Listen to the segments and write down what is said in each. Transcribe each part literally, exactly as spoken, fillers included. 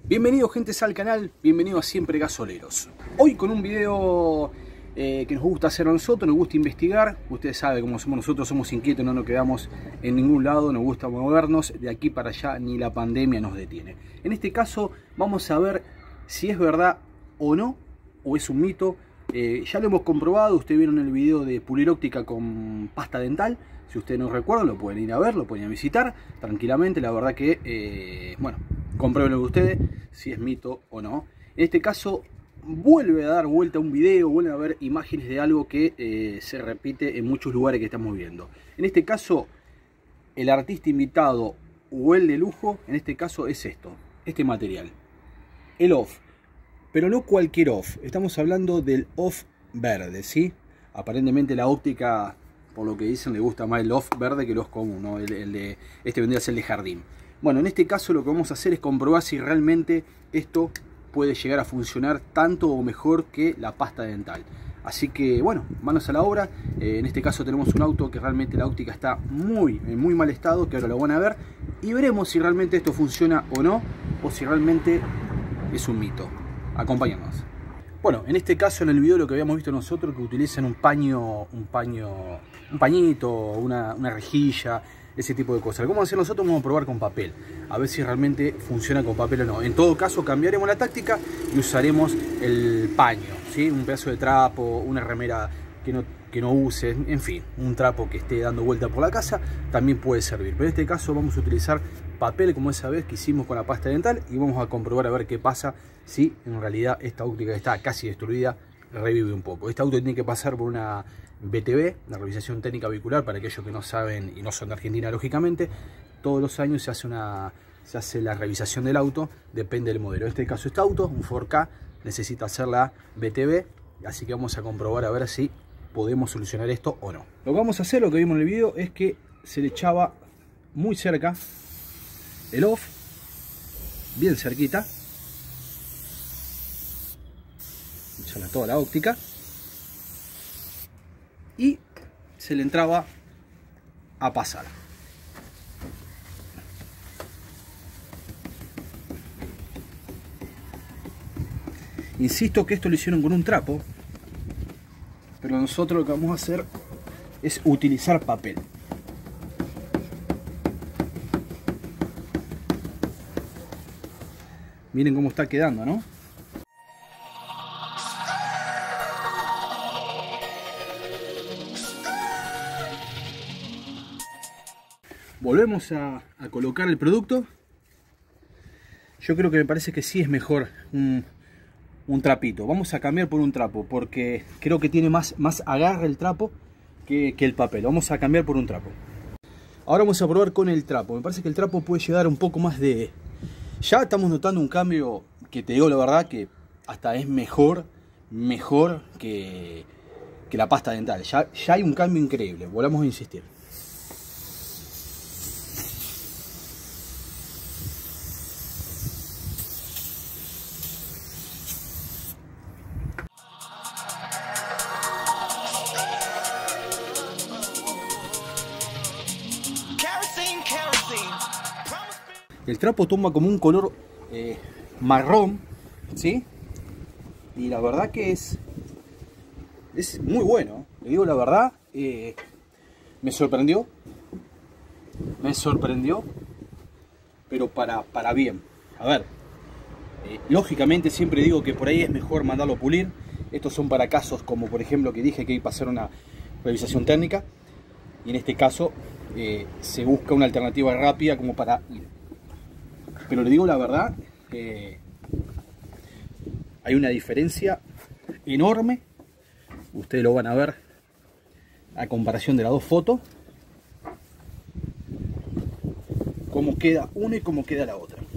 Bienvenidos gentes al canal, bienvenidos a Siempre Gasoleros. Hoy con un video eh, que nos gusta hacer a nosotros, nos gusta investigar. Ustedes saben cómo somos nosotros, somos inquietos, no nos quedamos en ningún lado, nos gusta movernos de aquí para allá, ni la pandemia nos detiene. En este caso vamos a ver si es verdad o no, o es un mito. Eh, ya lo hemos comprobado, ustedes vieron el video de pulir óptica con pasta dental. Si ustedes no recuerdan, lo pueden ir a ver, lo pueden ir a visitar tranquilamente. La verdad que, eh, bueno, compruébenlo ustedes si es mito o no. En este caso, vuelve a dar vuelta un video, vuelve a ver imágenes de algo que eh, se repite en muchos lugares que estamos viendo. En este caso, el artista invitado o el de lujo, en este caso es esto, este material, el off. Pero no cualquier off, estamos hablando del off verde, ¿sí? Aparentemente la óptica, por lo que dicen, le gusta más el off verde que el off común, ¿no? el, el de, este vendría a ser el de jardín. Bueno, en este caso lo que vamos a hacer es comprobar si realmente esto puede llegar a funcionar tanto o mejor que la pasta dental. Así que bueno, manos a la obra. Eh, en este caso tenemos un auto que realmente la óptica está muy, en muy mal estado, que ahora lo van a ver. Y veremos si realmente esto funciona o no, o si realmente es un mito. Acompáñanos. Bueno, en este caso en el video lo que habíamos visto nosotros, que utilizan un paño, un paño, un pañito, una, una rejilla, ese tipo de cosas. Lo que vamos a hacer nosotros, vamos a probar con papel, a ver si realmente funciona con papel o no. En todo caso cambiaremos la táctica y usaremos el paño, ¿sí? Un pedazo de trapo, una remera que no, que no use, en fin, un trapo que esté dando vuelta por la casa también puede servir. Pero en este caso vamos a utilizar papel como esa vez que hicimos con la pasta dental y vamos a comprobar a ver qué pasa si en realidad esta óptica que está casi destruida revive un poco. Este auto tiene que pasar por una B T V, una revisación técnica vehicular, para aquellos que no saben y no son de Argentina lógicamente. Todos los años se hace, una, se hace la revisación del auto, depende del modelo. En este caso este auto, un cuatro K, necesita hacer la B T V, así que vamos a comprobar a ver si podemos solucionar esto o no. Lo que vamos a hacer, lo que vimos en el video, es que se le echaba muy cerca el off, bien cerquita, echarla toda la óptica, y se le entraba a pasar. Insisto que esto lo hicieron con un trapo, pero nosotros lo que vamos a hacer es utilizar papel. Miren cómo está quedando, ¿no? Volvemos a, a colocar el producto. Yo creo que me parece que sí es mejor un, un trapito. Vamos a cambiar por un trapo porque creo que tiene más, más agarre el trapo que, que el papel. Vamos a cambiar por un trapo. Ahora vamos a probar con el trapo. Me parece que el trapo puede llegar un poco más de... Ya estamos notando un cambio que te digo la verdad que hasta es mejor, mejor que, que la pasta dental. Ya, ya hay un cambio increíble. Volvamos a insistir. El trapo toma como un color eh, marrón, ¿sí? Y la verdad que es, es muy bueno. Le digo la verdad, eh, me sorprendió. Me sorprendió, pero para, para bien. A ver, eh, lógicamente siempre digo que por ahí es mejor mandarlo a pulir. Estos son para casos como por ejemplo que dije que hay que pasar una revisación técnica. Y en este caso eh, se busca una alternativa rápida como para ir. Pero le digo la verdad, eh, hay una diferencia enorme. Ustedes lo van a ver a comparación de las dos fotos. Cómo queda una y cómo queda la otra.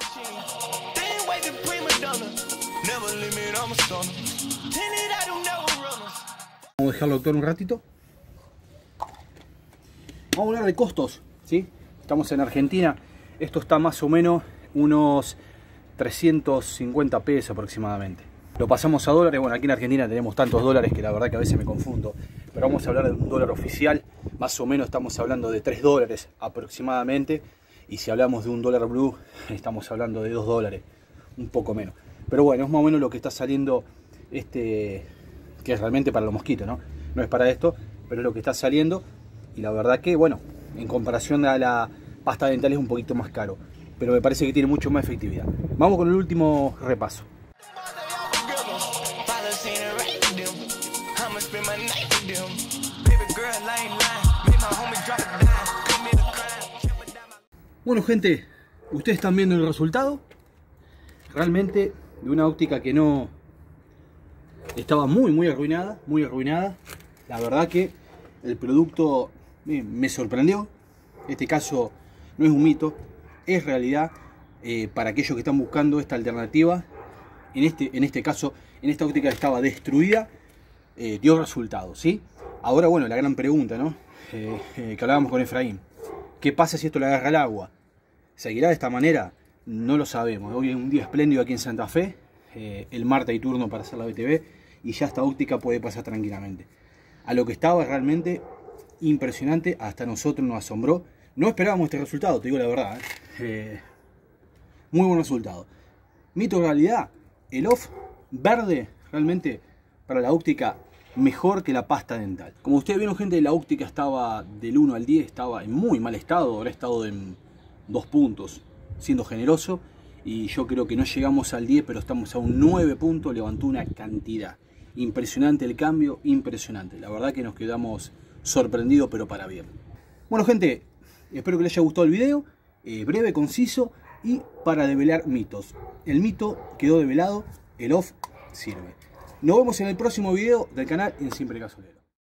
Vamos a dejarlo actuar un ratito. Vamos a hablar de costos, ¿sí? Estamos en Argentina. Esto está más o menos unos trescientos cincuenta pesos aproximadamente. Lo pasamos a dólares. Bueno, aquí en Argentina tenemos tantos dólares que la verdad que a veces me confundo. Pero vamos a hablar de un dólar oficial. Más o menos estamos hablando de tres dólares aproximadamente. Y si hablamos de un dólar blue, estamos hablando de dos dólares. un poco menos. Pero bueno, es más o menos lo que está saliendo, este, que es realmente para los mosquitos, ¿no? No es para esto, pero es lo que está saliendo. Y la verdad que, bueno, en comparación a la pasta dental es un poquito más caro, pero me parece que tiene mucho más efectividad. Vamos con el último repaso. Bueno, gente, ustedes están viendo el resultado realmente de una óptica que no estaba muy muy arruinada, muy arruinada. La verdad que el producto me, me sorprendió. Este caso no es un mito, es realidad. Eh, para aquellos que están buscando esta alternativa, en este, en este caso, en esta óptica que estaba destruida, eh, dio resultados, ¿sí? Ahora, bueno, la gran pregunta, ¿no? Eh, eh, que hablábamos con Efraín, ¿qué pasa si esto le agarra el agua? ¿Seguirá de esta manera? No lo sabemos. Hoy es un día espléndido aquí en Santa Fe, eh, el martes hay turno para hacer la B T V y ya esta óptica puede pasar tranquilamente. A lo que estaba realmente impresionante, hasta nosotros nos asombró. No esperábamos este resultado, te digo la verdad, ¿eh? Eh, muy buen resultado. Mito o realidad, el off verde realmente para la óptica mejor que la pasta dental. Como ustedes vieron, gente, la óptica estaba del uno al diez, estaba en muy mal estado, habrá estado en dos puntos, siendo generoso, y yo creo que no llegamos al diez, pero estamos a un nueve puntos, levantó una cantidad. Impresionante el cambio, impresionante. La verdad que nos quedamos sorprendidos, pero para bien. Bueno, gente, espero que les haya gustado el video, eh, breve, conciso y para develar mitos. El mito quedó develado, el off sirve. Nos vemos en el próximo video del canal en Siempre Gasolero.